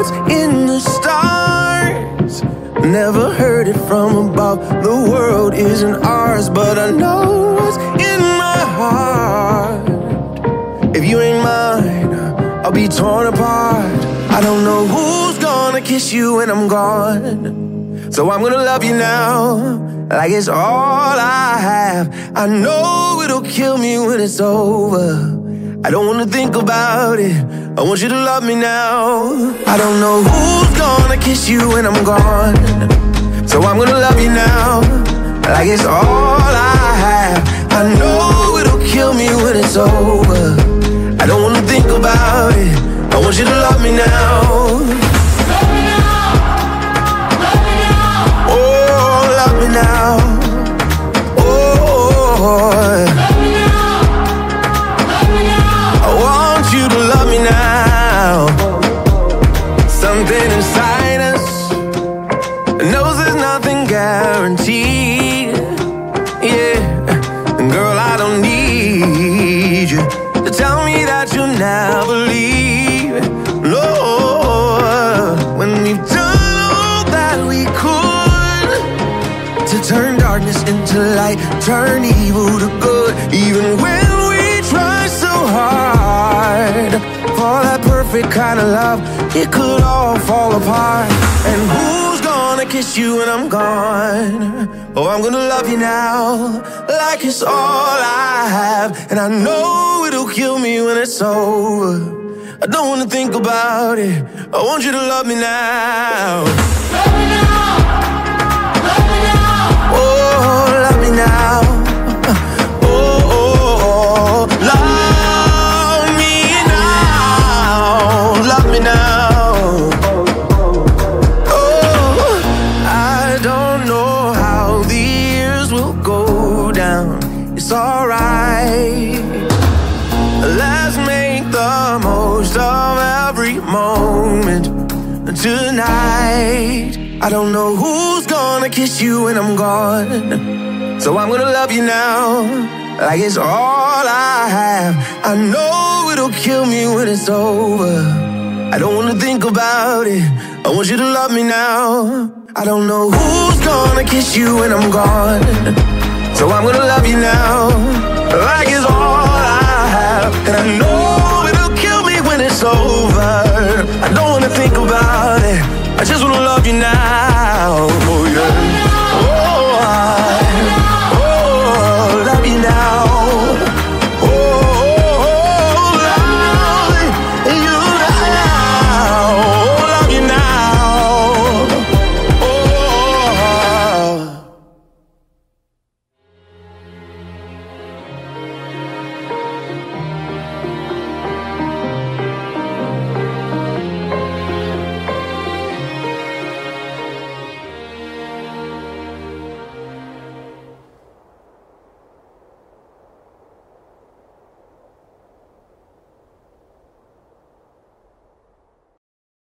what's in the stars. Never heard it from above. The world isn't ours, but I know what's in my heart. If you ain't mine, I'll be torn apart. I don't know who's gonna kiss you when I'm gone, so I'm gonna love you now, like it's all I have. I know it'll kill me when it's over. I don't wanna think about it, I want you to love me now. I don't know who's gonna kiss you when I'm gone, so I'm gonna love you now, like it's all I have. I know it'll kill me when it's over. I don't wanna think about it, I want you to love me now. Love me now, love me now. Oh, love me now. Oh, love me now, love me now. I want you to love me now. Something inside us knows there's nothing guaranteed. Yeah, and girl, I don't need you to tell me that you'll never leave. No, when we've done all that we could to turn darkness into light, turn evil to good. Even when we try so hard for that perfect kind of love, it could all fall apart. And who's gonna kiss you when I'm gone? Oh, I'm gonna love you now, like it's all I have. And I know it'll kill me when it's over. I don't wanna think about it, I want you to love me now. Love me now, love me now. Oh, love me now. Oh, oh, oh, love me now. Love me now. Oh, I don't know how the years will go down. It's alright. Let's make the most of every moment tonight. I don't know who's gonna kiss you when I'm gone, so I'm gonna love you now, like it's all I have. I know it'll kill me when it's over. I don't wanna think about it, I want you to love me now. I don't know who's gonna kiss you when I'm gone, so I'm gonna love you now, like it's all I have. And I know